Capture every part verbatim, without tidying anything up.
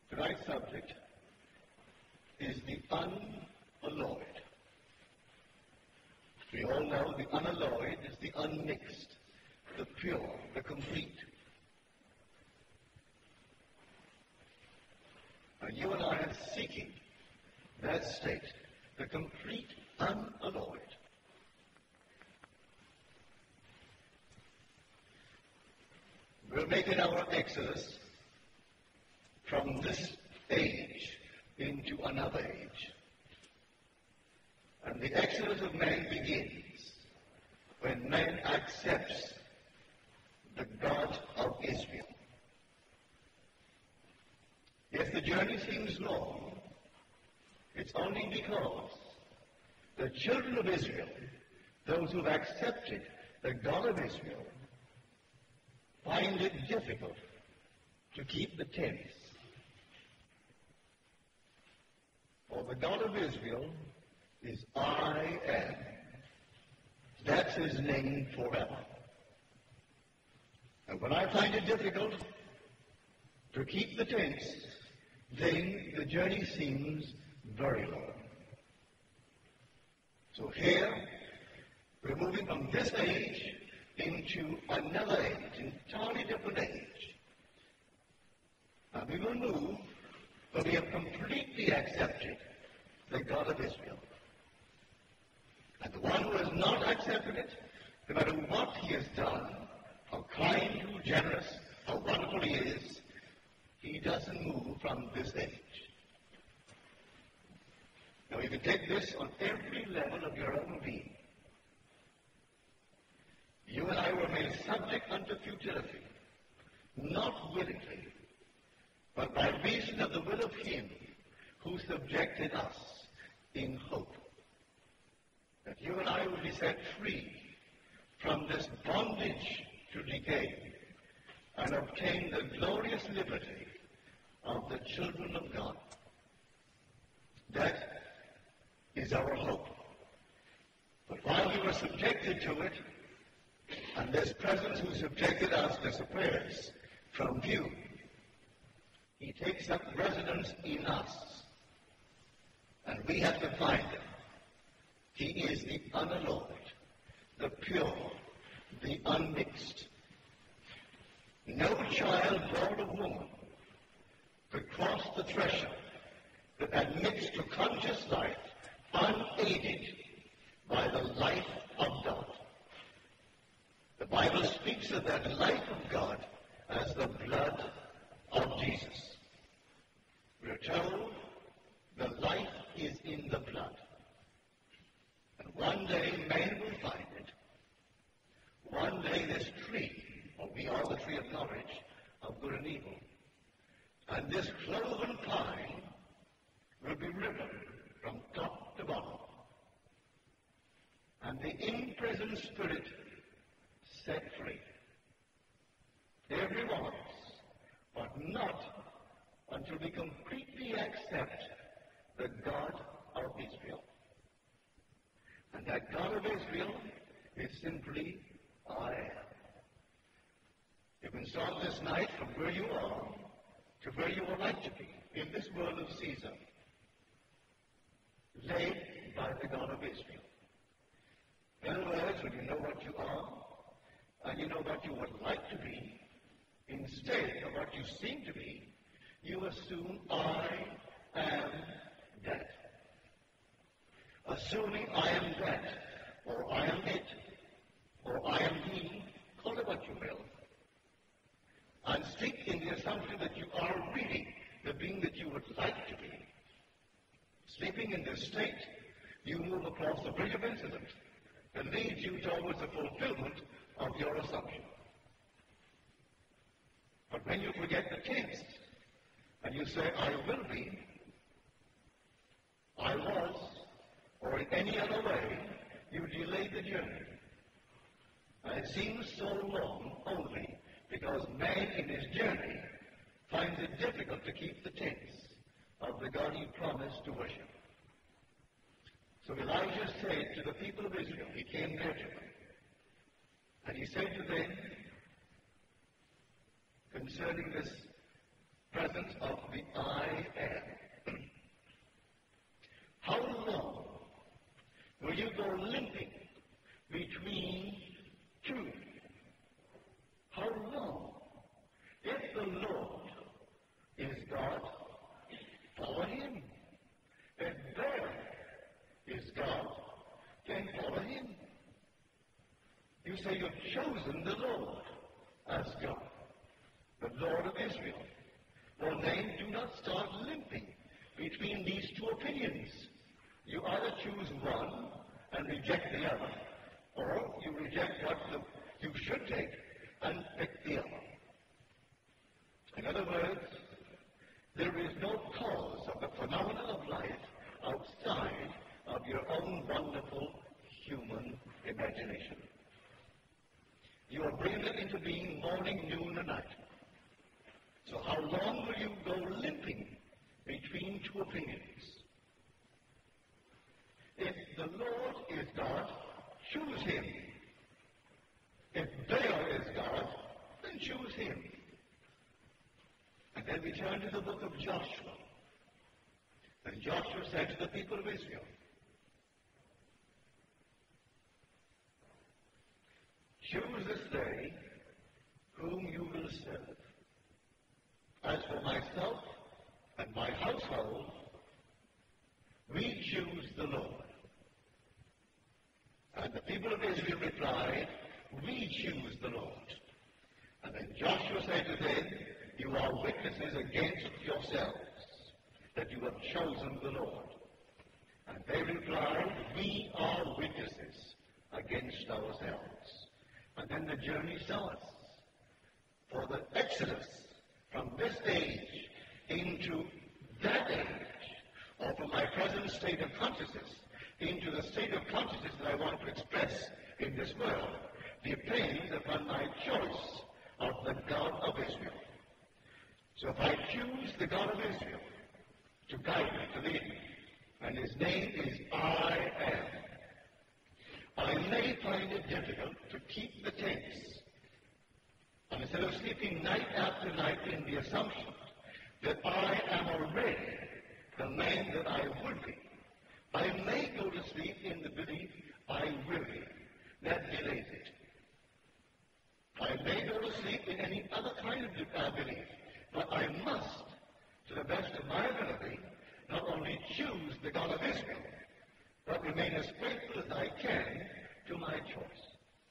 Tonight's subject is the unalloyed. We all know the unalloyed is the unmixed, the pure, the complete. And you and I are seeking that state, the complete unalloyed. We're making our exodus from this age into another age. And the exodus of man begins when man accepts the God of Israel. If the journey seems long, it's only because the children of Israel, those who've accepted the God of Israel, find it difficult to keep the tents. For the God of Israel is I am. That's his name forever. And when I find it difficult to keep the tents, then the journey seems very long. So here, we're moving from this age into another age, an entirely different age. And we will move when we have completely accepted the God of Israel. And the one who has not accepted it, no matter what he has done, how kind, how generous, how wonderful he is, he doesn't move from this age. Now you can take this on every level of your own being. You and I were made subject unto futility, not willingly, but by reason of the will of him who subjected us in hope. That you and I will be set free from this bondage to decay and obtain the glorious liberty of the children of God. That is our hope. But while we were subjected to it, and this presence who subjected us disappears from view, he takes up residence in us, and we have to find him. He is the unalloyed, the pure, the unmixed. No child born of woman could cross the threshold that admits to conscious life unaided by the life of God. The Bible speaks of that life of God as the blood of Jesus. We are told the life is in the blood. And one day man will find it. One day this tree, for we are the tree of knowledge of good and evil, and this cloven pine will be riven from top to bottom. And the imprisoned spirit set free. Every one of us, but not until we completely accept the God of Israel. And that God of Israel is simply I am. You can start this night from where you are to where you would like to be in this world of Caesar, led by the God of Israel. In other words, when you know what you are, and you know what you would like to be, instead of what you seem to be, you assume I am that. Assuming I am that, or I am it, or I am he, call it what you will, and stick in the assumption that you are really the being that you would like to be. Sleeping in this state, you move across the bridge of incident that leads you towards the fulfillment of your assumption. But when you forget the tense, and you say, I will be, I was, or in any other way, you delay the journey. And it seems so long only because man in his journey finds it difficult to keep the tense of the God he promised to worship. So Elijah said to the people of Israel, he came near to them, and he said to them, concerning this presence of the I say you've chosen the Lord as God, the Lord of Israel. Well, then do not start limping between these two opinions. You either choose one and reject the other, or you reject what the, you should take and pick the other. In other words, there is no cause of the phenomena of life outside of your own wonderful human imagination. You are bringing it into being morning, noon, and night. So how long will you go limping between two opinions? If the Lord is God, choose him. If Baal is God, then choose him. And then we turn to the book of Joshua. And Joshua said to the people of Israel, choose this day whom you will serve. As for myself and my household, we choose the Lord. And the people of Israel replied, we choose the Lord. And then Joshua said to them, you are witnesses against yourselves that you have chosen the Lord. And they replied, we are witnesses against ourselves. And then the journey starts. For the exodus from this age into that age, or from my present state of consciousness into the state of consciousness that I want to express in this world, depends upon my choice of the God of Israel. So if I choose the God of Israel to guide me, to lead me, and his name is I Am, I may find it difficult to keep the tense. And instead of sleeping night after night in the assumption that I am already the man that I would be, I may go to sleep in the belief I will be. That delays it. I may go to sleep in any other kind of uh, belief, but I must, to the best of my ability, not only choose the God of Israel, but remain as faithful as I can to my choice.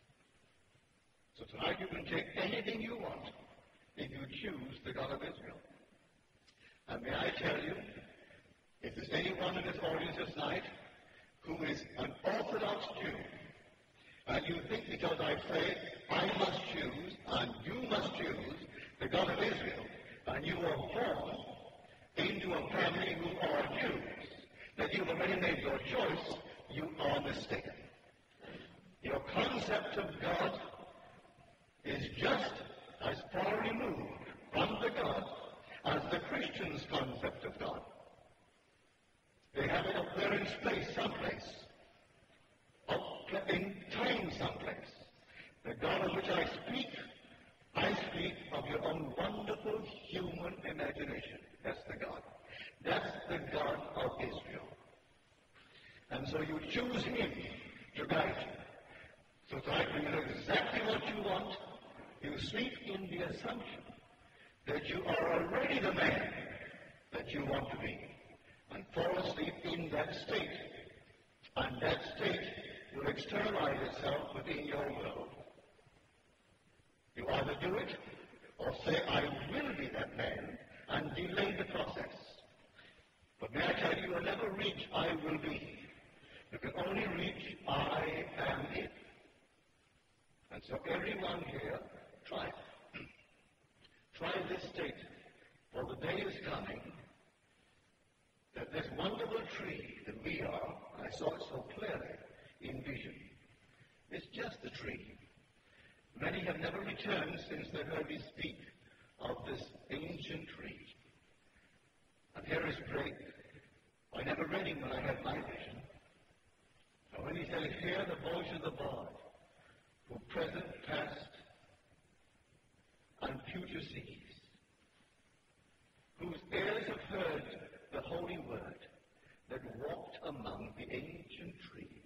So tonight you can take anything you want if you choose the God of Israel. And may I tell you, if there's anyone in this audience this night who is an Orthodox Jew, and you think because I say I must choose and you must choose the God of Israel, and you are born into a family who are Jews, that you've already made your choice, you are mistaken. Your concept of God is just as far removed from the God as the Christian's concept of God. They have it up there in space someplace, up in time someplace. The God of which I speak, I speak of your own wonderful human imagination. That's the God. That's the God of Israel. And so you choose him to guide you. So tonight when you know exactly what you want, you sleep in the assumption that you are already the man that you want to be, and fall asleep in that state. And that state will externalize itself within your world. You either do it, or say, I will be that man, and delay the process. But may I tell you, you will never reach I will be. You can only reach I am it. And so everyone here, try it. Try this state, for the day is coming that this wonderful tree that we are, I saw it so clearly in vision, is just a tree. Many have never returned since they heard me speak of this ancient tree. And here is Drake. I never read him when I had my vision. And when he said, hear the voice of the Lord, who present, past, and future sees, whose ears have heard the holy word that walked among the ancient trees.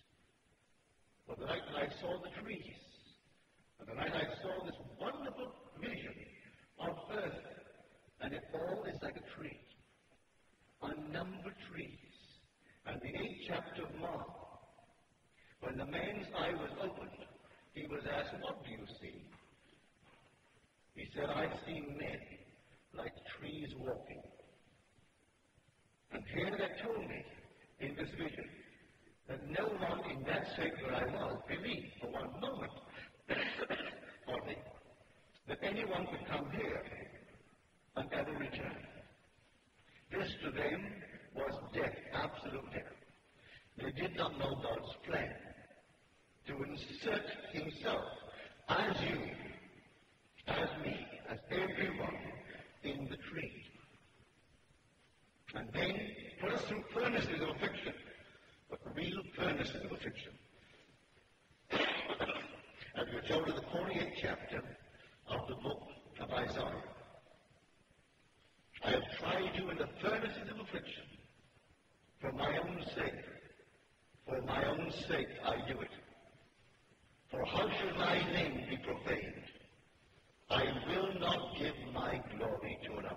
For the night I saw the trees, and the night I saw this wonderful vision of earth, and it all is like a tree, unnumbered trees. And the eighth chapter of Mark, when the man's eye was opened, he was was asked, what do you see? He said, I see men like trees walking. And here they told me in this vision that no one in that state where I was believed for one moment only that anyone could come here and ever return. This to them was death, absolute death. They did not know God's plan to insert himself as you, as me, as everyone in the tree. And then put us through furnaces of affliction, but real furnaces of affliction. As we're told in the forty-eighth chapter of the book of Isaiah, I have tried you in the furnaces of affliction. For my own sake, for my own sake I do it. For how should my name be profaned? I will not give my glory to another.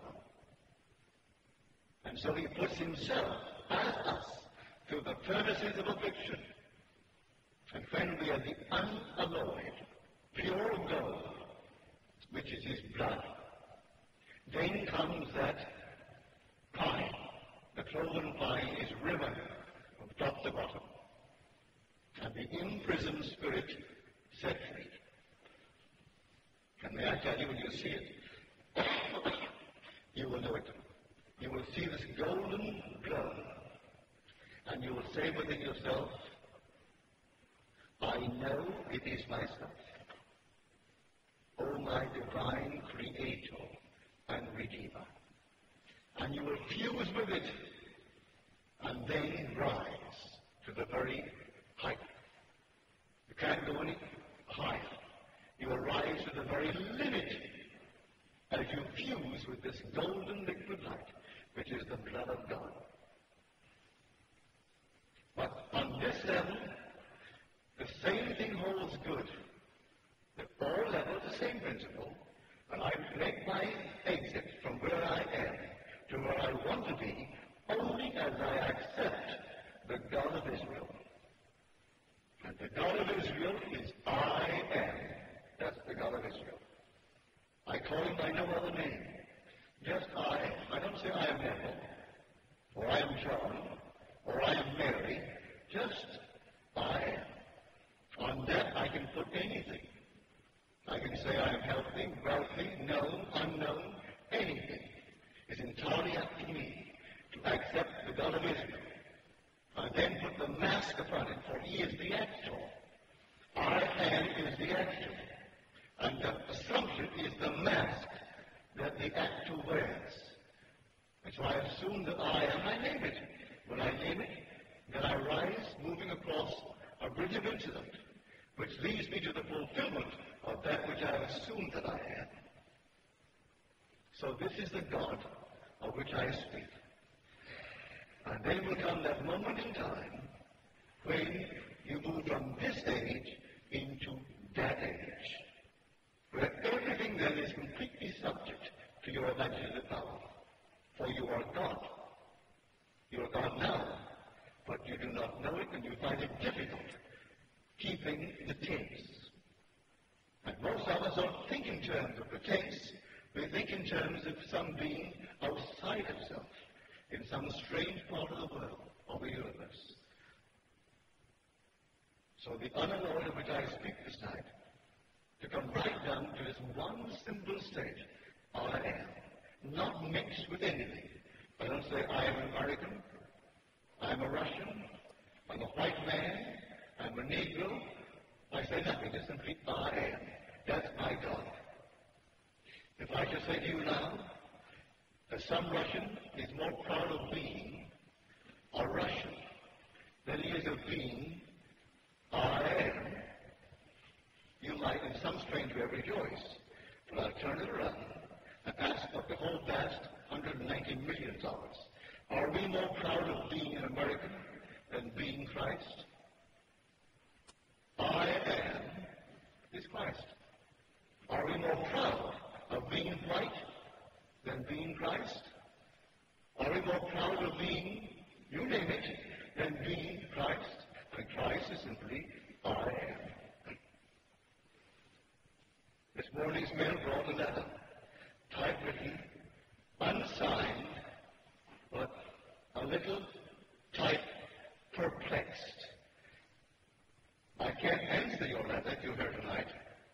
And so he puts himself as us through the furnaces of affliction. And when we are the unalloyed, pure gold, which is his blood, then comes that pine. The cloven pine is riven from top to bottom. And the imprisoned spirit set free. And may I tell you, when you see it, you will know it. You will see this golden glow, and you will say within yourself, I know it is myself. O my divine Creator and Redeemer. And you will fuse with it, and then rise to the very height. You can't go any higher. You will rise to the very limit as you fuse with this golden liquid light, which is the blood of God. But on this level, the same thing holds good. At all levels, the same principle. And I make my exit from where I am to where I want to be only as I accept the God of Israel. And the God of Israel is I am. That's the God of Israel. I call him by no other name. Just I am. I don't say I am Neville, or I am John, or I am Mary. Just I am. On that I can put anything. I can say I am healthy, wealthy, known, unknown, anything. It's entirely up to me to accept the God of Israel. I then put the mask upon it, for he is the actor. I am is the actor. And the assumption is the mask that the actor wears. And so I assume that I am, I name it. When I name it, then I rise, moving across a bridge of incident, which leads me to the fulfillment of that which I have assumed that I am. So this is the God of which I speak. And then will come that moment in time when you move from this age into that age, where everything then is completely subject to your imaginative power. For you are God. You are God now, but you do not know it, and you find it difficult keeping the tense. And most of us don't think in terms of the tense. We think in terms of some being outside of self, in some strange part of the world or the universe. So the unalloyed of which I speak this night, to come right down to this one simple state, I am, not mixed with anything. I don't say I am an American, I'm a Russian, I'm a white man, I'm a Negro. I say nothing, just simply I am. That's my God. If I should say to you now that some Russian is more proud of being a Russian than he is of being I am, you might in some strange way rejoice. But I'll turn it around and ask what the whole vast one hundred ninety million dollars. Are we more proud of being an American than being Christ? I am is Christ. Are we more proud of being white than being Christ? Are we more proud of being, you name it, than being Christ? And Christ is simply I am. One of these men brought a letter, typewritten, unsigned, but a little type perplexed. I can't answer your letter if you're here tonight.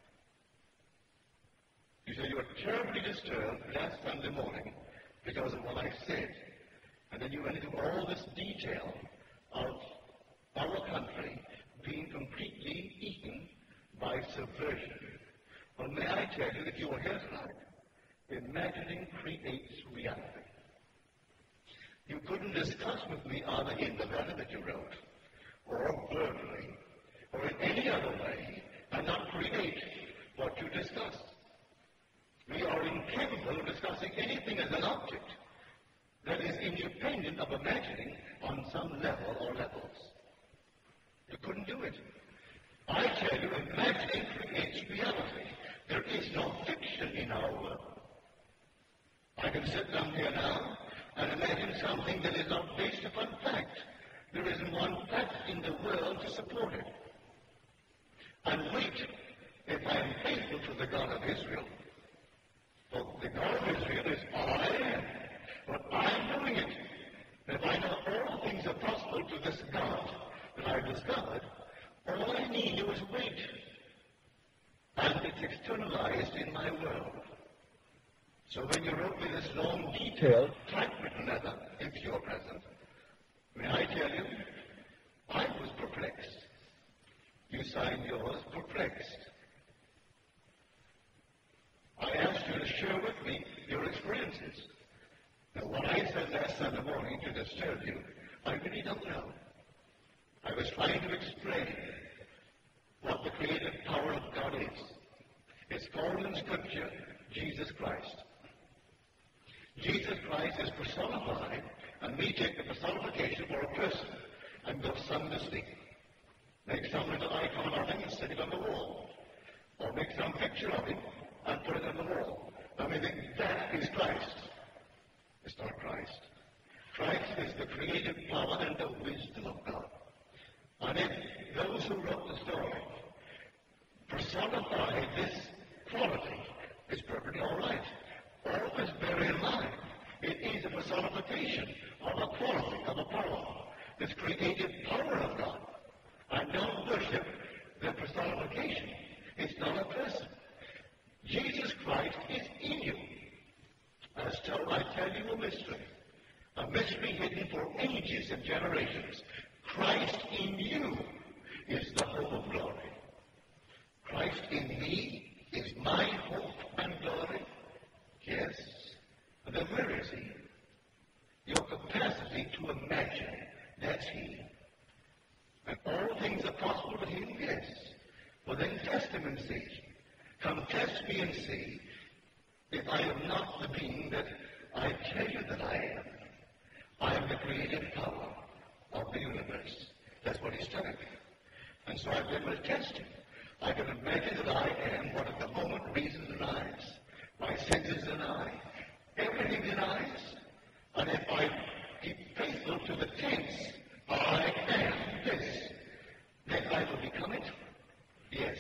You said you were terribly disturbed last Sunday morning because of what I said. And then you went into all this detail of our country being completely eaten by subversion. Well, may I tell you that you were here tonight, imagining creates reality. You couldn't discuss with me either in the letter that you wrote, or verbally, or in any other way, and not create what you discussed. We are incapable of discussing anything as an object that is independent of imagining on some level or levels. You couldn't do it. I tell you, imagining creates reality. There is no fiction in our world. I can sit down here now and imagine something that is not based upon fact. There isn't one fact in the world to support it. And wait, if I am faithful to the God of Israel, well, the God of Israel is all I am, but I am doing it. If I know all things are possible to this God that I've discovered, all I need to do is wait. And it's externalized in my world. So when you wrote me this long, detailed, typewritten letter, if you're present, may I tell you, I was perplexed. You signed yours perplexed. I asked you to share with me your experiences. Now, what I said last Sunday morning to disturb you, I really don't know. I was trying to explain what the creative power of God is. It's called in Scripture Jesus Christ. Jesus Christ is personified, and we take the personification for a person and go some mystic. Make some little icon of him and stick it on the wall. Or make some picture of him and put it on the wall. And we think that is Christ. It's not Christ. Christ is the creative power and the wisdom of God. And if those who wrote the story personify this quality, it's perfectly all right. Always bear in mind, it is a personification of a quality, of a power, this creative power of God. I don't worship the personification. It's not a person. Jesus Christ is in you. As told, I tell you a mystery, a mystery hidden for ages and generations. Christ in you is the hope of glory. Christ in me is my hope and glory. Yes. And then where is he? Your capacity to imagine, that's he. And all things are possible to him, yes. Well, then test him and see. Come test me and see if I am not the being that I tell you that I am. I am the creative power of the universe. That's what he's telling me. And so I've been able to test him. I can imagine that I am what at the moment reason denies. My senses deny. Everything denies. And if I keep faithful to the tense, I am this, then I will become it. Yes.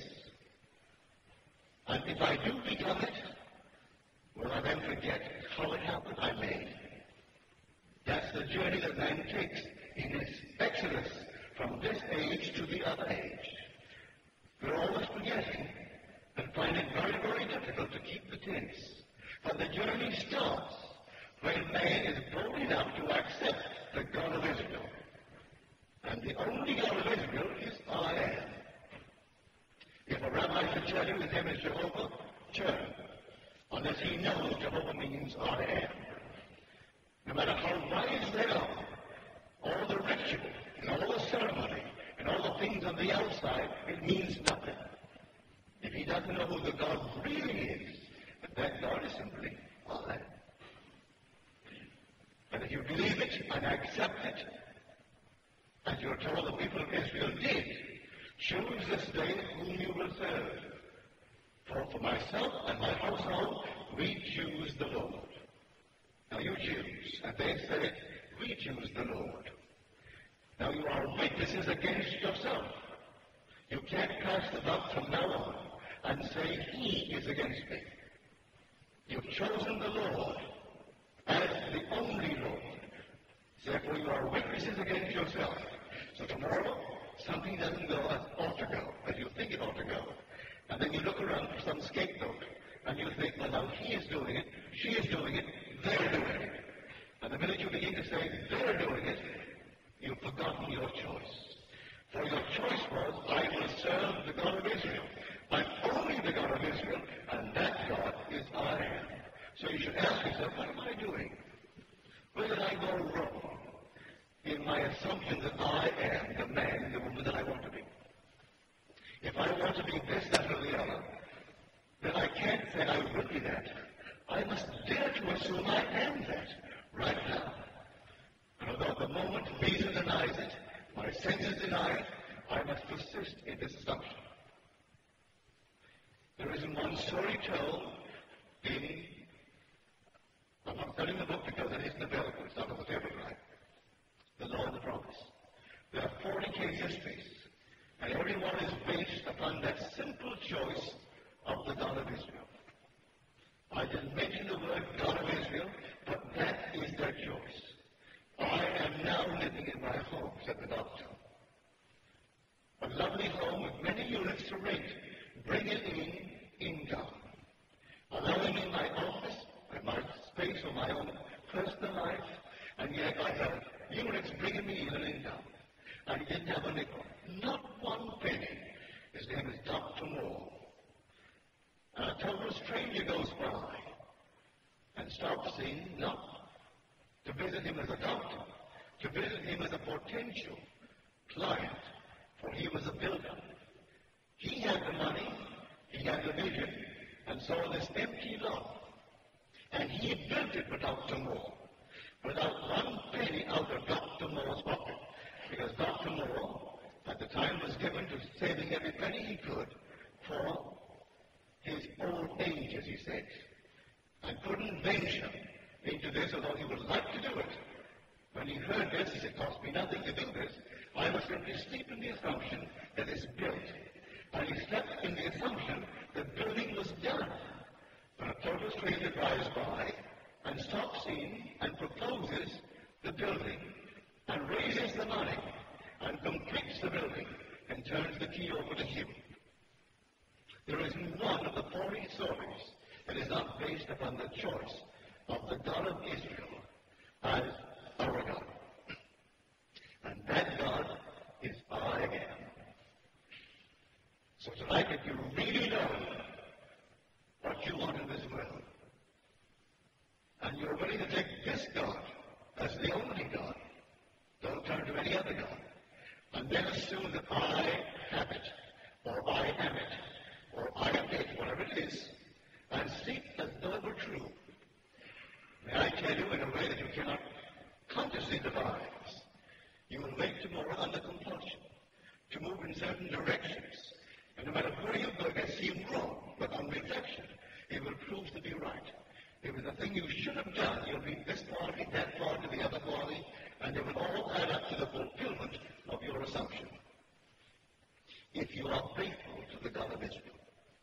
And if I do become it, will I then forget how it happened? I may. That's the journey that man takes in his exodus from this age to the other age. We're always forgetting and find it very, very difficult to keep the tense. But the journey starts when man is bold enough to accept the God of Israel. And the only God of Israel is I am. If a rabbi should tell you his name is Jehovah, turn. Unless he knows Jehovah means I am. No matter how wise they are, all the ritual and all the ceremony and all the things on the outside, it means nothing. If he doesn't know who the God really is, that God is simply I. And if you believe it and accept it, as you are told the people of Israel did, choose this day whom you will serve. For for myself and my household, we choose the Lord. Now you choose. And they said, we choose the Lord. Now you are witnesses against yourself. You can't cast the vote from now on and say, he is against me. You've chosen the Lord as the only Lord. Therefore, you are witnesses against yourself. So tomorrow, something doesn't go as ought to go, as you think it ought to go. And then you look around for some scapegoat, and you think, well, now he is doing it, she is doing it, they're doing it. And the minute you begin to say, they're doing it, you've forgotten your choice. For your choice was, I will serve the God of Israel. I'm only the God of Israel, and that God is I am. So you should ask yourself, what am I doing? Where did I go wrong in my assumption that I am the man, the woman that I want to be? If I want to be this, that, or the other, then I can't say I will be that. I must dare to assume I am that right now. And although at the moment reason denies it, my senses deny it, I must persist in this assumption. There isn't one story told in, I'm not telling the book because it isn't available, it's not on the table, right? The Law and the Promise. There are forty case histories, and every one is based upon that simple choice of the God of Israel. I didn't mention the word God of Israel, but that is their choice. I am now living in my home, said the doctor. A lovely home with many units to rent, bringing in income. Allowing me my office, my space for my own personal life, and yet I have units bringing me in an income. And he didn't have a nickel. Not one penny. His name is Doctor Moore. And a total stranger goes by and stops in, not to visit him as a doctor, to visit him as a potential client, for he was a builder. He had the money, he had the vision, and saw this empty lot. And he built it for Doctor Moore, without one penny out of Doctor Moore's pocket, because Doctor Moore, at the time, was given to saving every penny he could for his old age, as he said, and couldn't venture into this, although he would like to do it. When he heard this, he said, it cost me nothing to do this. I was simply sleep in the assumption that it's built. And he slept in the assumption that building was done. But a total stranger drives by and stops in and proposes the building and raises the money and completes the building and turns the key over to him. There isn't one of the forty stories that is not based upon the choice of the God of Israel as our God. And that God is I am. So tonight, if you really know what you want in this world, and you're willing to take this God as the only God, don't turn to any other God, and then assume that I have it, or I am it, or I am it, whatever it is, and seek as though it were true. May I tell you in a way that you cannot consciously devise, you will make tomorrow under compulsion to move in certain directions. And no matter where you go, it may seem wrong, but on reflection, it will prove to be right. It was the thing you should have done. You'll be this party, that party, the other party, and it will all add up to the fulfillment of your assumption. If you are faithful to the God of Israel.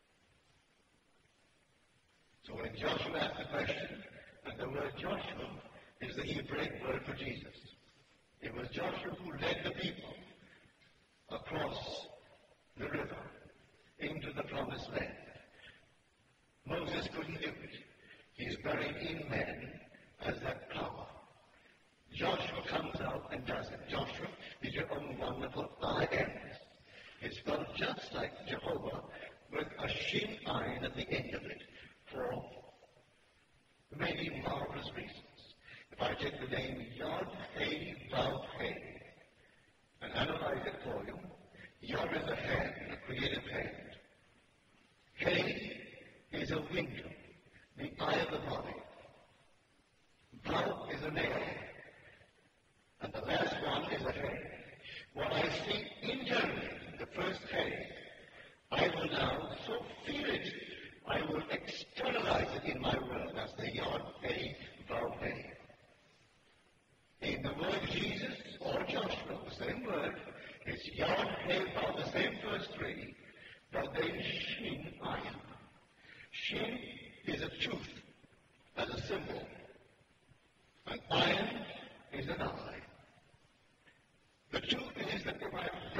So when Joshua asked the question, and the word Joshua is the Hebraic word for Jesus. It was Joshua who led the people across the river into the promised land. Moses couldn't do it. He's buried in man as that power. Joshua comes out and does it. Joshua is your own wonderful I am. It's spelled just like Jehovah with a shin ayin at the end of it for many marvelous reasons. If I take the name Yod, Hey, Vav, Hey, and analyze it for you, Yod is a hand, a creative hand. Hey is a window, the eye of the body. Vav is a nail. And the last one is a head. What I see internally, the first head, I will now so feel it, I will externalize it in my world. That's the Yod, Hey, Vav, Hey. In the word Jesus or Joshua, the same word, it's Yod, Hey, Vav, the same first three, but then Shin, I.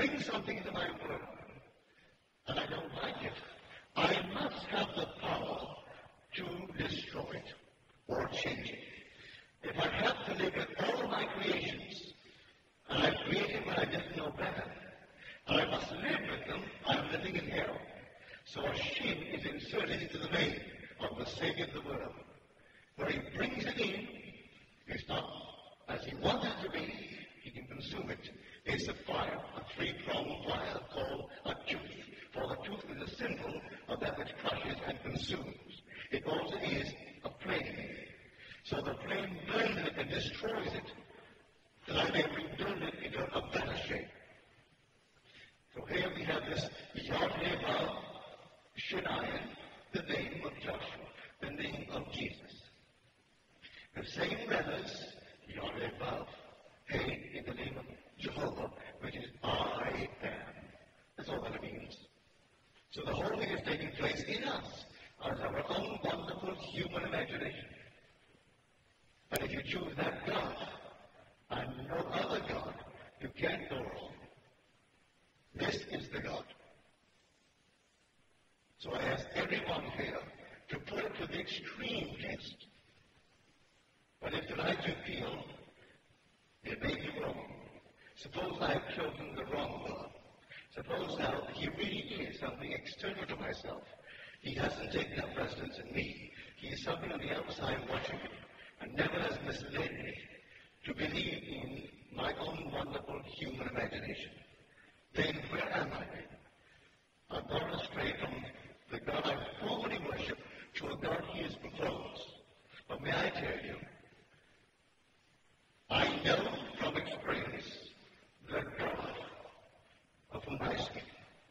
bring something into my world and I don't like it, I must have the power to destroy it or change it. If I have to live with all my creations, and I created when I didn't know better, and I must live with them, I'm living in hell. So a shin is inserted into the vein of the Savior of the world. Where he brings it in, it's not as he wants it to be, he can consume it. It's a fire, a three-pronged fire called a tooth. For the tooth is a symbol of that which crushes and consumes. It also is a flame. So the flame burns it and destroys it, that I may rebuild it into a better shape. So here we have this Yod-Heh-Vav Shinayan, the name of Joshua, the name of Jesus. The same letters, Yod-Heh-Vav, Hey, in the name of Jehovah, which is I am. That's all that it means. So the whole thing is taking place in us, as our own wonderful human imagination. And if you choose that God, and no other God, you can't go wrong. This is the God. So I ask everyone here to put it to the extreme test. But if tonight you feel it may be wrong, suppose I have chosen the wrong God. Suppose now he really is something external to myself. He hasn't taken up residence in me. He is something on the outside watching me, and never has misled me to believe in my own wonderful human imagination. Then where am I? I've gone astray from the God I formerly worshipped to a God he has proposed. But may I tell you, I know from experience the God of whom I speak.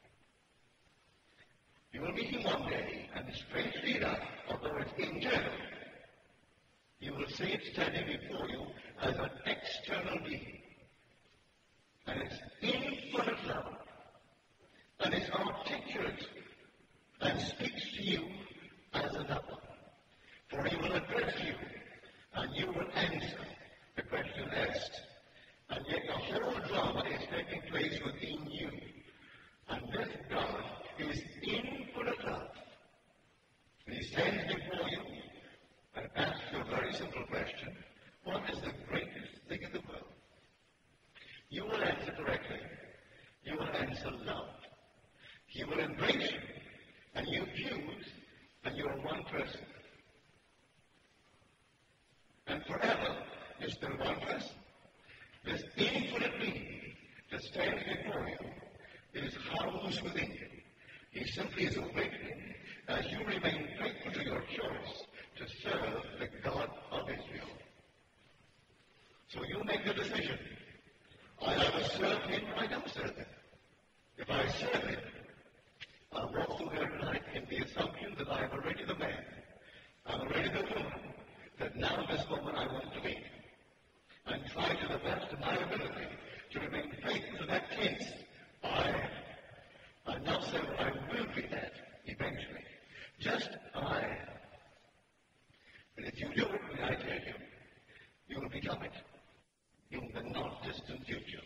You will meet him one day, and strangely enough, although it's internal, you will see it standing before you as an external being. And it's infinite love. And it's articulate and speaks to you as another. For he will address you, and you will answer the question asked. And yet the whole drama is taking place within you. And this God is infinite love. And he stands before you and asks you a very simple question. What is the greatest thing in the world? You will answer correctly. You will answer love. He will embrace you, and you choose, and you are one person. And forever, you're still one person. This infinite being that stands before you is housed within you. He simply is awakening as you remain faithful to your choice to serve the God of Israel. So you make the decision. I either serve him or I don't serve him. If I serve him, I'll walk through here tonight in the assumption that I am already the man, I'm already the woman, that now this moment I want to be. And try to the best of my ability to remain faithful to that case. I am not saying that I will be that eventually. Just I am. And if you do it, may I tell you, you will become it in the not distant future.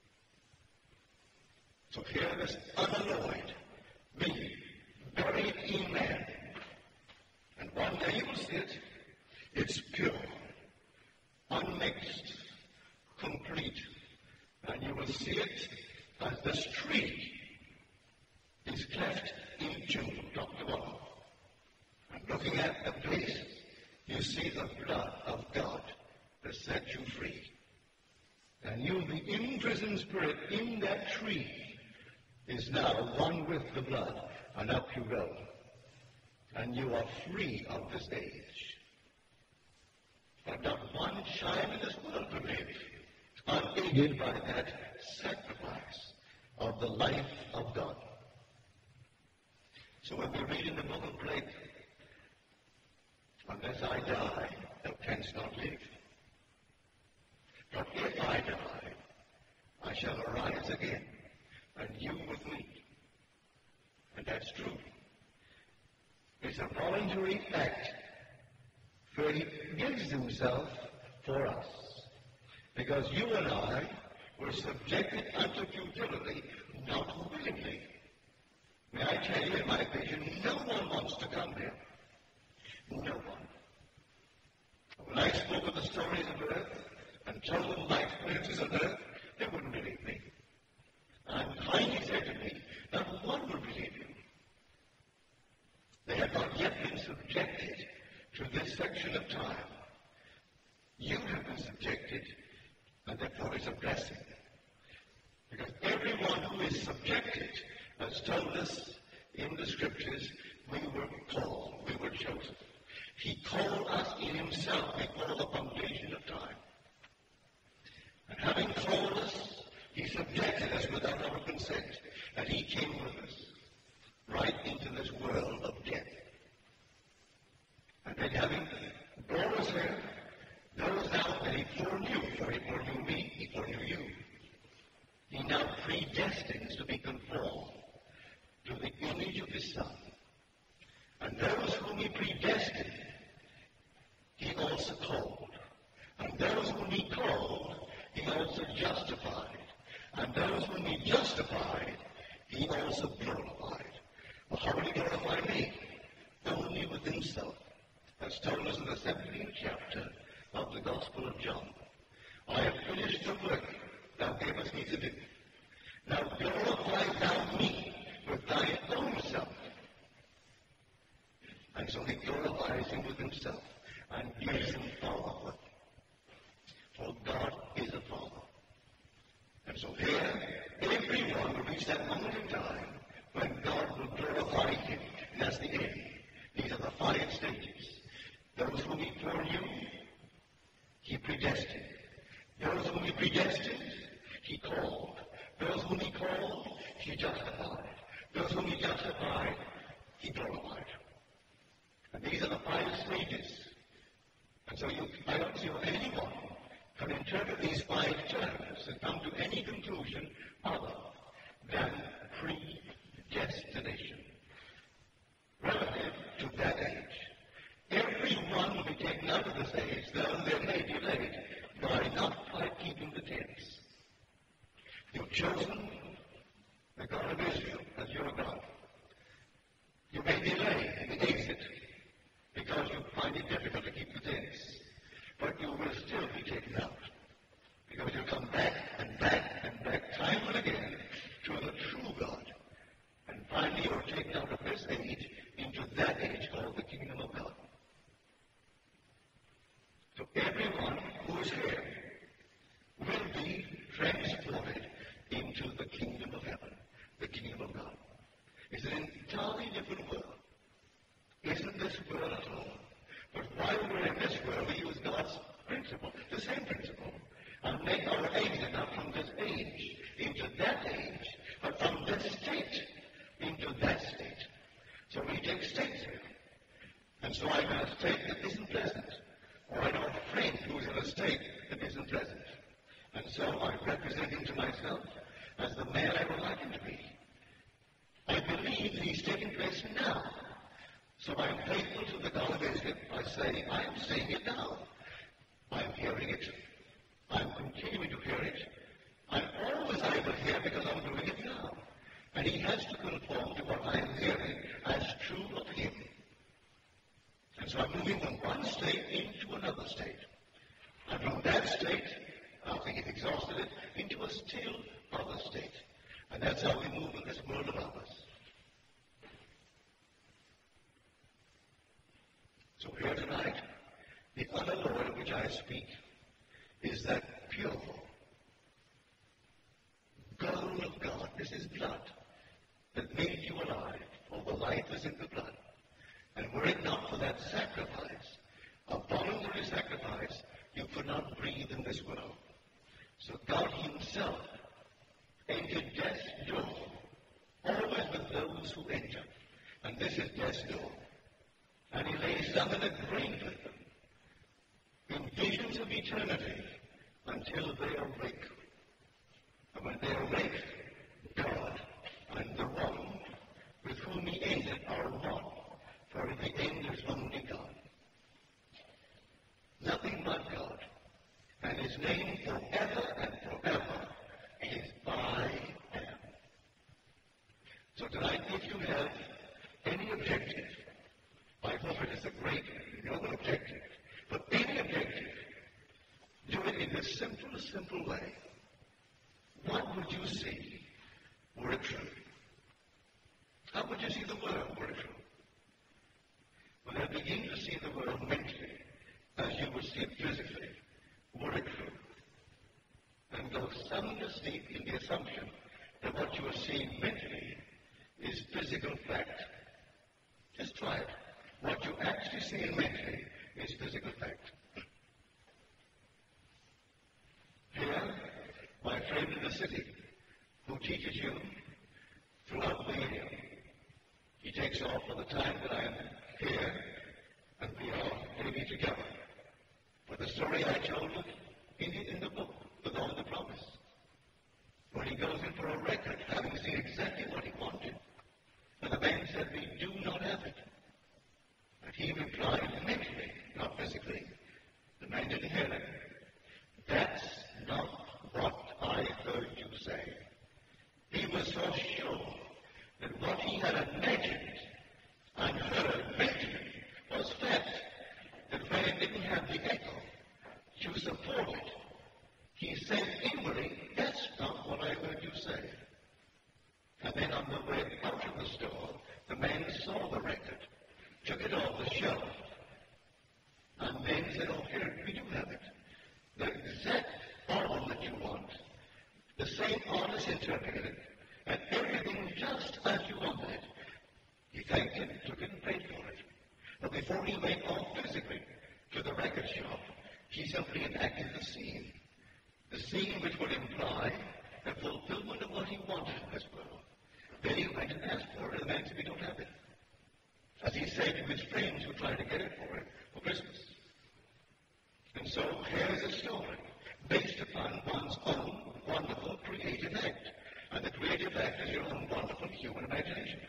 So here this unalloyed, me, buried in man. And one day you will see it. It's pure, unmixed, complete. And you will see it as this tree is cleft in two, top to bottom. And looking at the place, you see the blood of God that set you free. And you, the imprisoned spirit in that tree, is now one with the blood, and up you go. And you are free of this age. But not one child in this world to live unaided by that sacrifice of the life of God. So when we read in the book of Blake, unless I die, thou canst not live. But if I die, I shall arise again, and you with me. And that's true. It's a voluntary act, for he gives himself for us. Because you and I were subjected unto futility, not willingly. May I tell you, in my vision, no one wants to come here. No one. When I spoke of the stories of earth and told them my experiences of earth, they wouldn't believe me. And kindly said to me, not one will believe you. They had not yet been subjected to this section of time. You have been subjected, and therefore it's a blessing. Because everyone who is subjected has told us in the scriptures, we were called, we were chosen. He called us in himself before the foundation of time. And having called us, he subjected us without our consent. And he came with us right into this world of death. And then having brought us here, knows now that he foreknew, for he foreknew me, he foreknew you. He now predestines to be conformed to the image of his Son. And those whom he predestined, he also called. And those whom he called, he also justified. And those whom he justified, he also glorified. Well, how will he glorify me? Only with himself. As told us in the seventeenth chapter of the Gospel of John. I have finished the work thou gavest me to do. Now glorify thou me with thy own self. And so he glorifies him with himself and gives him fatherhood. For God is a father. And so here, everyone will reach that moment in time when God will glorify him. And that's the end. These are the five stages. Those whom he foreknew, he predestined. Those whom he predestined, he called. Those whom he called, he justified. Those whom he justified, he glorified. And these are the five stages. And so you, I don't see how anyone can interpret these five terms and come to any conclusion other than predestination relative to that age. Everyone will be taken out of this age, though they may be delayed by not quite keeping the tense. You've chosen the God of Israel as your God. You may delay the exit because you find it difficult to keep the tense, but you will still be taken out because you come back and back and back time and again to the true God. And finally you are taken out of this age into that age called the kingdom of God. So everyone who is here will be transported into the kingdom of heaven, the kingdom of God. It's an entirely different world. Isn't this world at all? But while we're in this world, we use God's principle, the same principle, and make our exit not from this age into that age, but from this state into that state. So we take states here. And so I'm in a state that isn't pleasant. Or I know a friend who's in a state that isn't pleasant. And so I'm representing to myself as the man I would like him to be. I believe that he's taking place now. So I'm faithful to the God of Israel by saying, I am saying it now. I'm hearing it. I'm continuing to hear it. I'm always able to hear because I'm doing it now. And he has to conform to what I am hearing as true of him. And so I'm moving from one state into another state. And from that state, after he's exhausted it, into a still other state. And that's how we move in this world of ours. So here tonight, the unalloyed of which I speak is that pure gold of God. This is blood that made you alive. For the life is in the blood. And were it not for that sacrifice, a voluntary sacrifice, you could not breathe in this world. So God himself entered death's door, always with those who enter. And this is death's door. And he lays them in a grave with them, in visions of eternity, until they awake. And when they awake, God and the one with whom he ended are one. For in the end is only God. Nothing but God. And his name forever and forever a simple, simple way. What would you see were it true? How would you see the world were it true? Well, they'll begin to see the world mentally as you would see it physically, were it true. And go somewhere deep in the assumption that what you are seeing mentally is physical fact. Just try it. What you actually see mentally is physical fact. Here, my friend in the city, who teaches you throughout the year, he takes off for the time that I am here, and we are maybe together. For the story I told in, in the book, with all the promise, when he goes in for a record, having seen exactly what he wanted, and the man said, we do not have it. And he replied mentally, not physically. The man didn't hear it. That's not what I heard you say. He was so sure that what he had imagined and heard mentally was fact, that when it didn't have the echo to support it, he said inwardly, that's not what I heard you say. And then on the way out of the store, the man saw the record, took it off the shelf, and then said, oh, here, we do have it. The exact album that you want. The same artist interpreted it, and everything just as you wanted it. He thanked him, took it, and paid for it. But before he went off physically to the record shop, he simply enacted the scene. The scene which would imply the fulfillment of what he wanted in this world. Then he went and asked for it, and the man said, we don't have it. As he said to his friends who tried to get it for him for Christmas. And so here's a story based upon one's own wonderful creative act. And the creative act is your own wonderful human imagination.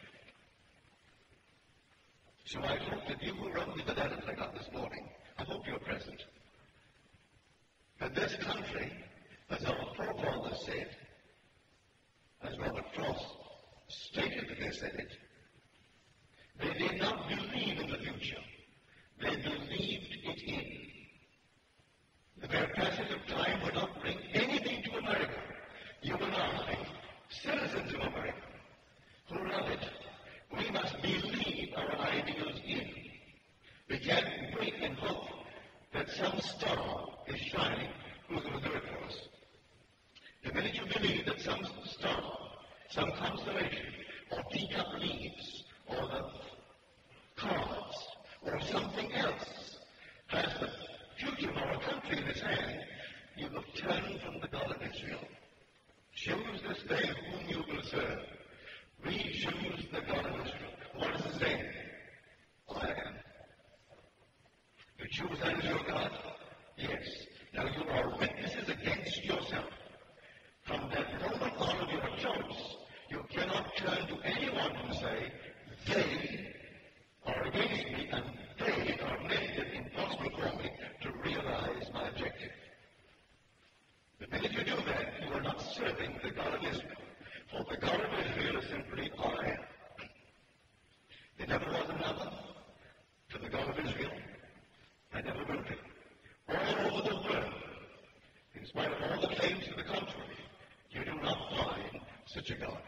So I hope that you who wrote me the letter that I got this morning, I hope you're present. That this country, as our forefathers said, as Robert Frost stated that they said it, they did not believe in the future. They believed it in. The mere passage of time would not bring anything to America. You and I, citizens of America, who love it, we must believe our ideals in. We can't wait and hope that some star is shining who's going to do it for us. The minute you believe that some star, some constellation, or teacup leaves, or the cards, or something else has the future of our country in its hand, you will turn from the God of Israel. Choose this day whom you will serve. We choose the God of Israel. What is his name? I am. You choose that as your God? Yes. Now you are witnesses against yourself. From that moment on of your choice, you cannot turn to anyone and say, they are against me and they are making it impossible for me to realize my objective. The minute you do that, you are not serving the God of Israel. For the God of Israel is simply I am. There never was another to the God of Israel. I never will be. All over the world, in spite of all the claims to the contrary, you do not find such a God.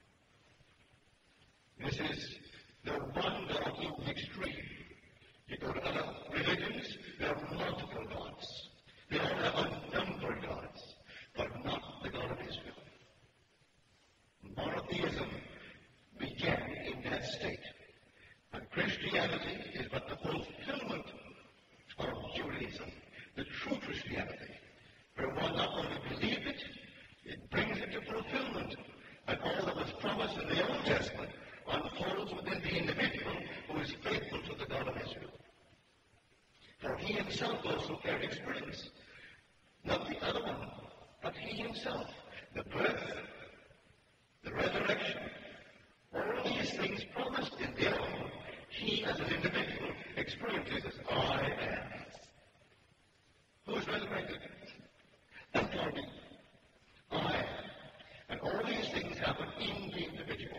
This is the one God in the extreme. You go to other religions, there are multiple gods. They all have unnumbered gods, but not the God of Israel. Monotheism began in that state. And Christianity is but the fulfillment of Judaism, the true Christianity, where one not only believes it, it brings it to fulfillment. And all that was promised in the Old Testament unfolds within the individual who is faithful to the God of Israel. For he himself also carried experience. Not the other one, but he himself. The birth, the resurrection, all these things promised in the old, he as an individual experiences as I am. Who is resurrected? That's not me. I am. And all these things happen in the individual.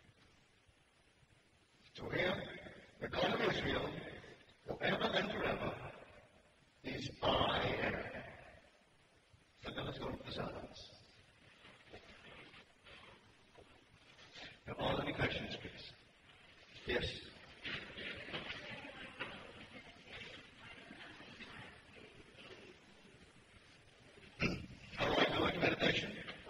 So here, the God of Israel, forever and forever, is I am. silence. Now, are there any questions, please? Yes? How do I go into meditation?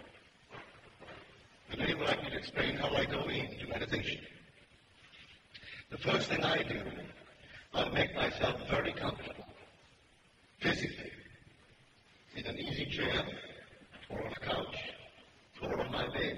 Would anyone like me to explain how I go into meditation? The first thing I do, I make myself very comfortable, physically, in an easy chair, or on a couch, or on my bed.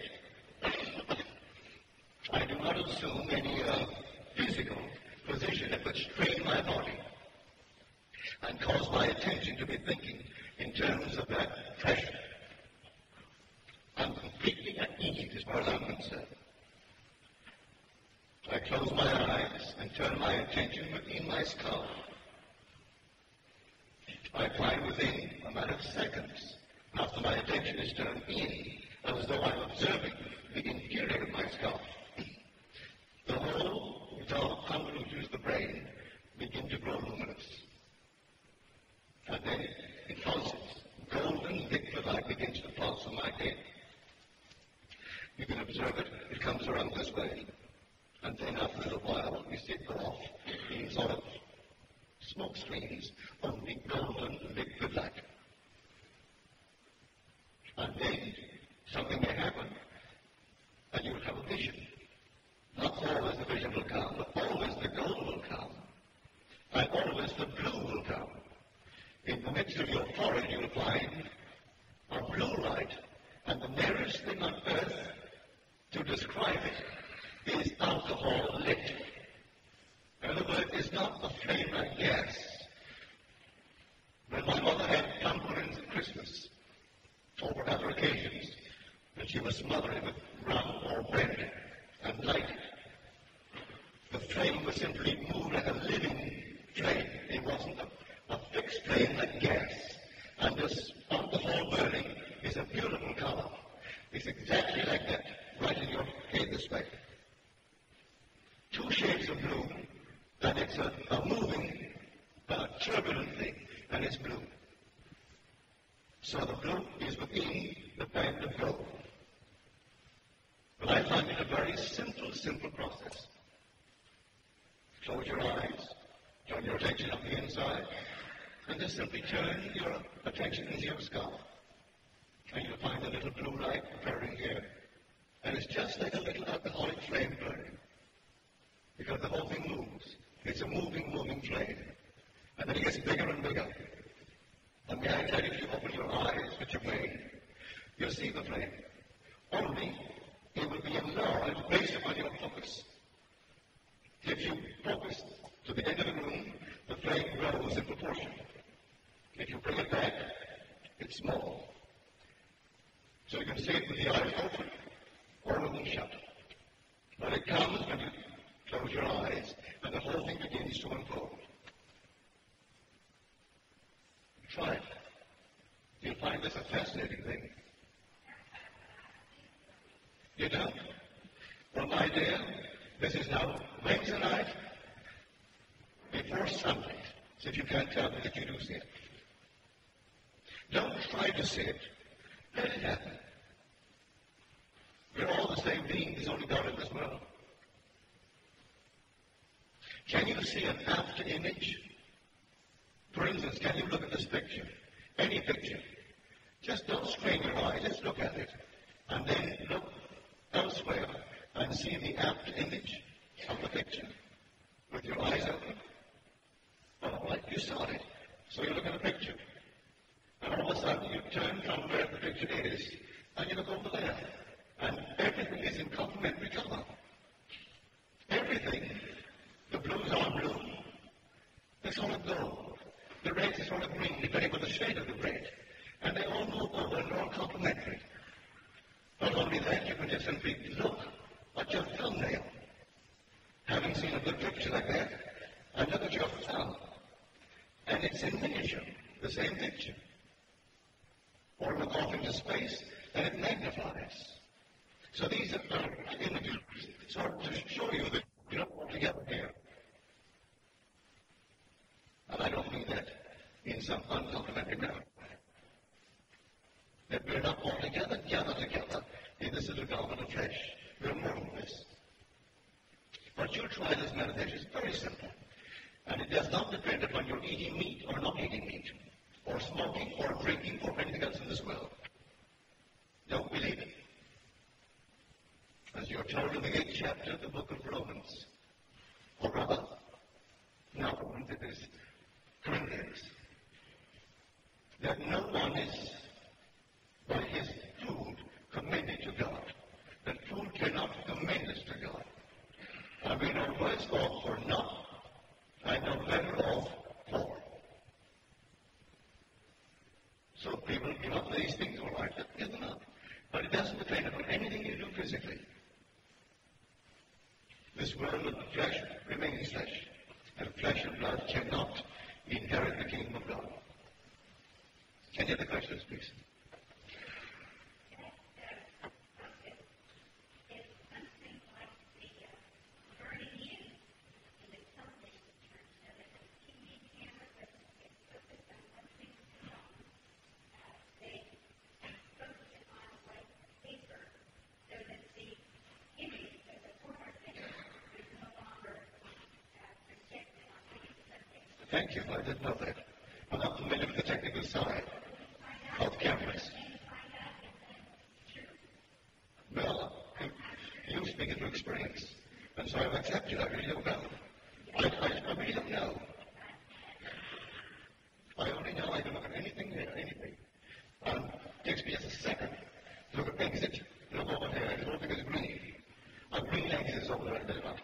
I do not assume any uh, physical position that would strain my body and cause my attention to be thinking in terms of that pressure. I'm completely at ease as far as I'm concerned. I close my eyes and turn my attention within my skull. I find within a matter of seconds, after my attention is turned in, as though I'm observing the interior of my skull, the whole dark convolutions of the brain begin to grow luminous. And then it pulses. Golden liquid light begins to pulse on my head. You can observe it. It comes around this way. And then after a little while, you see it go off in sort of smoke streams of the golden liquid light. And then something may happen, and you'll have a vision. Not always the vision will come, but always the gold will come. And always the blue will come. In the midst of your forehead, you'll find a blue light, and the nearest thing on earth to describe it is alcohol lit. In other words, it's not a flame like gas. When my mother had pumpkins at Christmas, or for other occasions, when she was smothering with rum or bread and light it, the flame was simply moved like a living flame. It wasn't a, a fixed flame like gas. And this alcohol burning is a beautiful color. It's exactly like that, right in your head this way. Two shades of blue, and it's a, a moving, uh, turbulent thing, and it's blue. So the blue is within the band of gold. But I find it a very simple, simple process. Close your eyes, turn your attention up the inside, and just simply turn your attention into your skull. And you'll find a little blue light burning here. And it's just like a little alcoholic flame burning. Because the whole thing moves. It's a moving, moving flame. And then it gets bigger and bigger. And may I tell you, if you open your eyes with your brain, you'll see the flame. Only it will be enlarged based upon your focus. If you focus to the end of the room, the flame grows in proportion. If you bring it back, it's small. So you can see it with the eyes open or with them shut. But it comes when you close your eyes and the whole thing begins to unfold. Try it. You'll find this a fascinating thing. You don't? Well, my dear, this is now Wednesday night before sunlight. So if you can't tell me that you do see it. Don't try to see it. Let it happen. We're all the same beings. There's only God in this world. Can you see an after image? For instance, can you look at this picture? Any picture. Just don't strain your eyes. Just look at it. And then look elsewhere and see the after image of the picture with your eyes open. All right, you saw it. So you look at the picture. And all of a sudden you turn from where the picture is and you look over there. And everything is in complementary color. Everything. The blues are blue. They're sort of gold. The reds are sort of green, depending on the shade of the red. And they all move over and they're all complementary. Not only that, you can just simply look at your thumbnail. Having seen a good picture like that, and look at your thumb. And it's in miniature, the same picture. Or look off into space, and it magnifies. So these are images sort of to show you that you're not all together here. And I don't mean that in some uncomplimentary manner. that we're not altogether gathered together in this little garment of flesh. We're more than this. But you try this meditation. It's very simple. And it does not depend upon your eating meat or not eating meat, or smoking or drinking or anything else in this world. Don't believe it. As you're told in the eighth chapter of the book of Romans, or rather, not Romans, it is Corinthians, that no one is by his food commended to God. That food cannot commend us to God. Are we no worse off for not? I know better off for. So people give up these things, all right, give them up. But it doesn't depend upon anything you do physically. This world of the flesh remains flesh, and flesh and blood cannot inherit the kingdom of God. Any other questions, please? Thank you. I didn't know that. I'm not familiar with the technical side of cameras. Well, you speak into experience, and so I've accepted. I really don't know. I, I, I really don't know. I only know I can look at anything here, anything. Um, it takes me just a second to look at exit, look over here, and everything is green. A green exit is over there, there's not.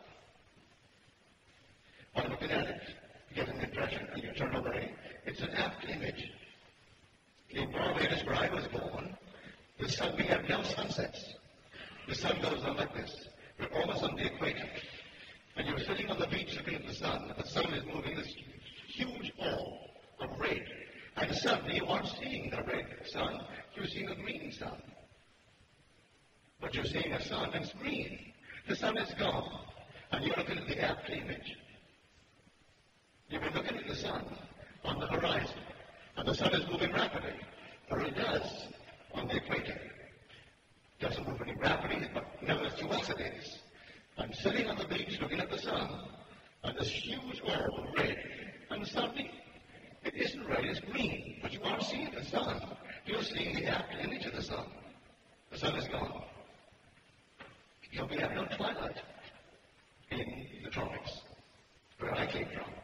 I'm looking at it. You get an impression, and you turn away. It's an apt image. In Barbados, where I was born, the sun, we have no sunsets. The sun goes on like this. We're almost on the equator. And you're sitting on the beach looking at the sun, and the sun is moving this huge ball of red. And suddenly you aren't seeing the red sun, you're seeing a green sun. But you're seeing a sun that's green. The sun is gone, and you're looking at the apt image. You've been looking at the sun on the horizon, and the sun is moving rapidly, or it does on the equator. It doesn't move any rapidly, but nevertheless to us it is. I'm sitting on the beach looking at the sun, and this huge orb of red, and suddenly it isn't red, it's green, but you aren't seeing the sun. You're seeing the apt image of the sun. The sun is gone. So we have no twilight in the tropics, where I came from.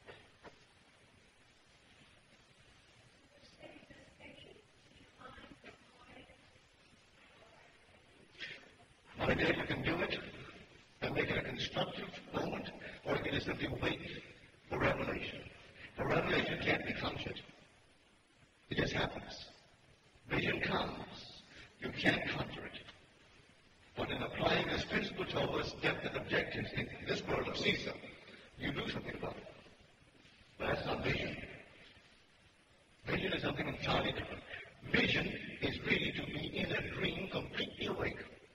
One day you can do it and make it a constructive moment, or you can just simply wait for revelation. For revelation can't be conjured. It just happens. Vision comes. You can't conjure it. But in applying this principle towards definite objectives in this world of season, you do something about it. But that's not vision. Vision is something entirely different. Vision is really to be in a dream completely awake.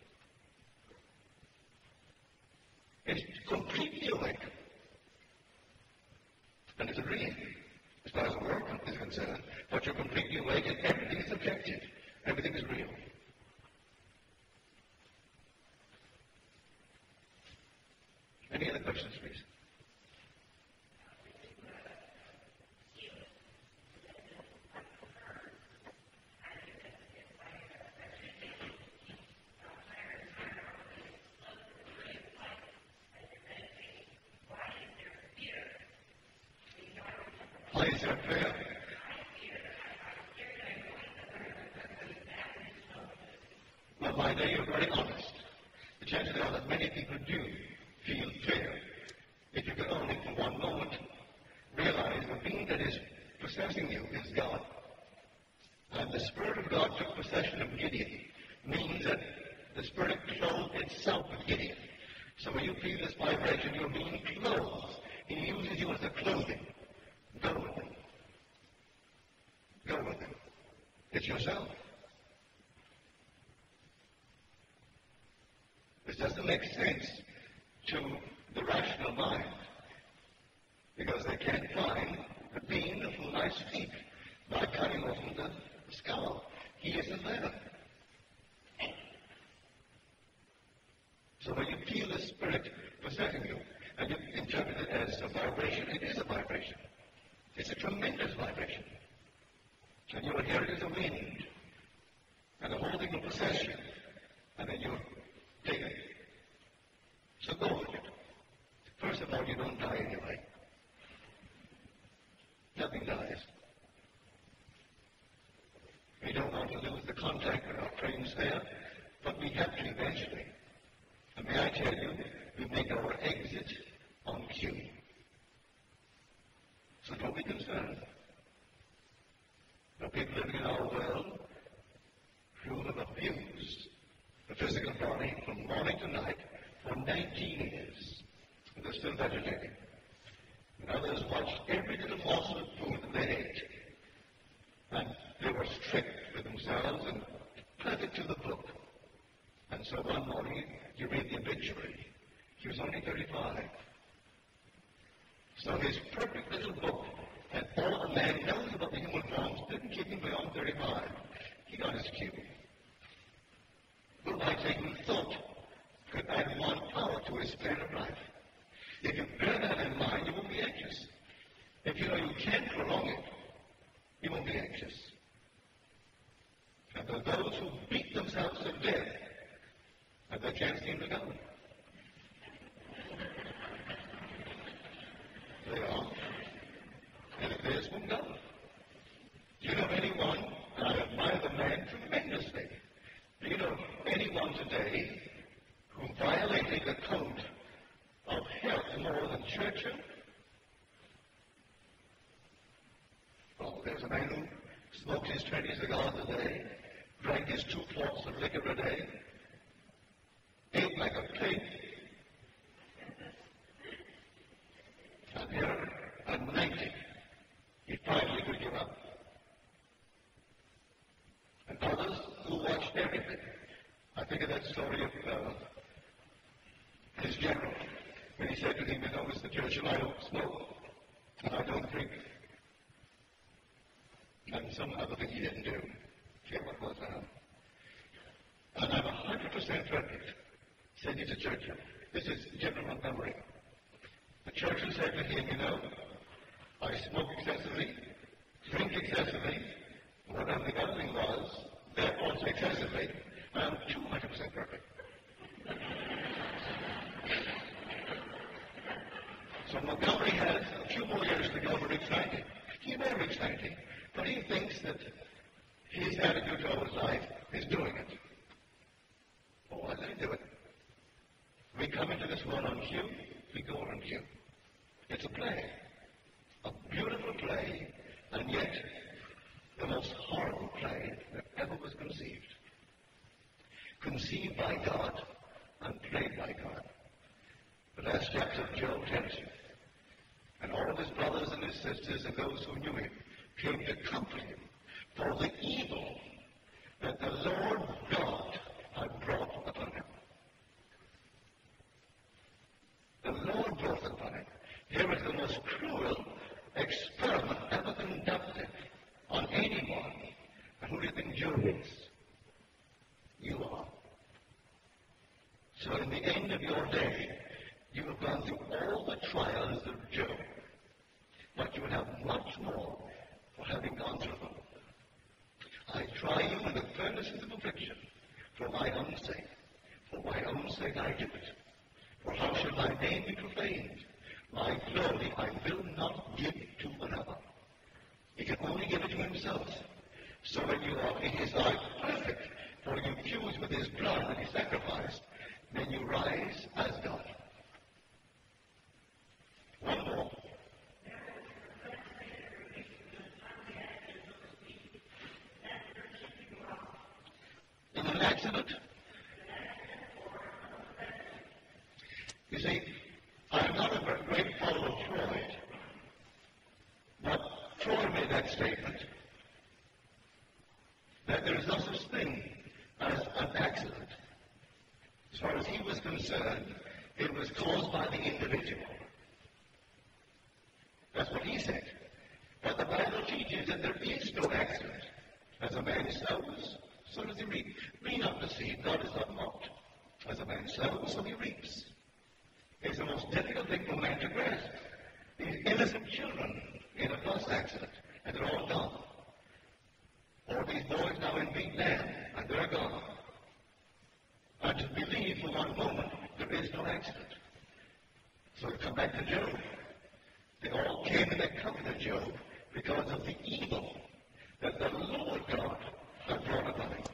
It's completely awake. And it's a dream, as far as the world is concerned. But you're completely awake and everything is objective. Everything is real. Any other questions, please? Why is there fear? Well, my day, you're very honest. The chances are that many people do feel fear. If you could only for one moment realize the being that is possessing you is God. And the Spirit of God took possession of Gideon means that the Spirit clothed itself with Gideon. So when you feel this vibration, you're being clothed. He uses you as the clothing. Go with him. Go with him. It's yourself. This doesn't make sense to the rational mind, because they can't find the being of whom I speak by cutting open the skull. He isn't there. So when you feel the Spirit possessing you, and you interpret it as a vibration, it is a vibration. It's a tremendous vibration. And you will hear it as a wind, and the whole thing will possess you, and then you'll take it. So go with it. First of all, you don't die anyway. Nothing dies. We don't want to lose the contact with our friends there, but we have to eventually. And may I tell you, we make our exit on cue. So don't be concerned. The people living in our world who have abused the physical body from morning to night for nineteen years. And they're still vegetating. And others watched every little morsel of food that they ate. And they were strict with themselves and planted to the book. And so one morning, you read the obituary. He was only thirty-five. So his perfect little book, and all the man knows about the human forms, didn't keep him beyond thirty-five. He got his cue. But by taking thought, could add one power to his span of life. If you bear that in mind, you won't be anxious. If you know you can prolong it, you won't be anxious. And for those who beat themselves to death, and they can't seem to go. They are. And if theirs won't go. Do you know anyone, and I admire the man tremendously, do you know anyone today who violated the code of health more than Churchill? Oh, there's a man who smoked his twenty cigars a day, drank his two quarts of liquor a day, ate like a pig, and here at ninety, he finally could give up. And others who watched everything. I think of that story of uh, his general, when he said to him, you know, Mister Churchill, I don't smoke, and I don't drink. And some other thing he didn't do. Care what was that? And I'm one hundred percent perfect. Said he to Churchill. This is General Montgomery. The Churchill said to him, you know, I smoke excessively, drink excessively, whatever the other thing was, therefore it's excessively, I'm two hundred percent perfect. So Montgomery has a few more years to go to reach ninety. He may reach ninety, but he thinks that his attitude towards life is doing it. Oh, I let him do it. We come into this world on cue, we go on cue. It's a play, a beautiful play, and yet the most horrible play that ever was conceived. Conceived by God and played by God. The last chapter of Job tells you. And all of his brothers and his sisters and those who knew him came to comfort him for the evil that the Lord God had brought upon him. The Lord brought upon him. Here is the most cruel experiment ever conducted on anyone. And who do you think Job is? You are. So in the end of your day, you have gone through all the trials of Job. But you will have much more for having gone through them. I try you in the furnaces of affliction for my own sake. For my own sake I do it. For how shall my name be profaned? My glory I will not give to another. He can only give it to himself. So when you are in his life perfect, for you fuse with his blood that he sacrificed, then you rise as God. One more. In an accident, you see, I'm not a great follower of Freud, but Freud made that statement that there is no such thing as an accident. As far as he was concerned, it was caused by the individual. That's what he said. But the Bible teaches that there is no accident. As a man man sows, so does he reap. Be not deceived, God is not mocked. As a man sows, so he reaps. It's the most difficult thing for man to grasp. These innocent children in a bus accident, and they're all gone. Or these boys now in Vietnam, and they're gone. I just believe for one moment there is no accident. So we come back to Job. They all came and they covered to Job because of the evil that the Lord God had brought upon him.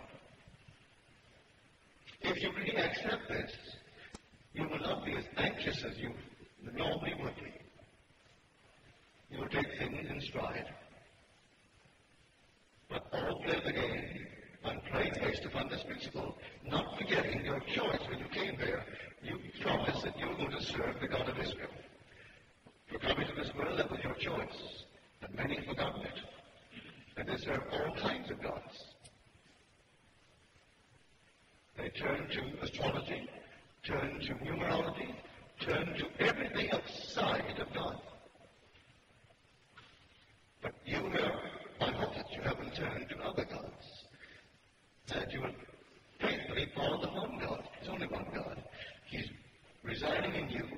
If you really accept this, you will not be as anxious as you normally would be. You will take things in stride. But all play the game and play based upon this principle, not forgetting your choice when you came there. You promised that you were going to serve the God of Israel. For coming to this world, that was your choice. And many have forgotten it. And they serve all kinds of gods. They turn to astrology, turn to numerology, turn to everything outside of God. But you have, I hope that you haven't turned to other gods. That you will faithfully follow the one God. There's only one God. He's residing in you.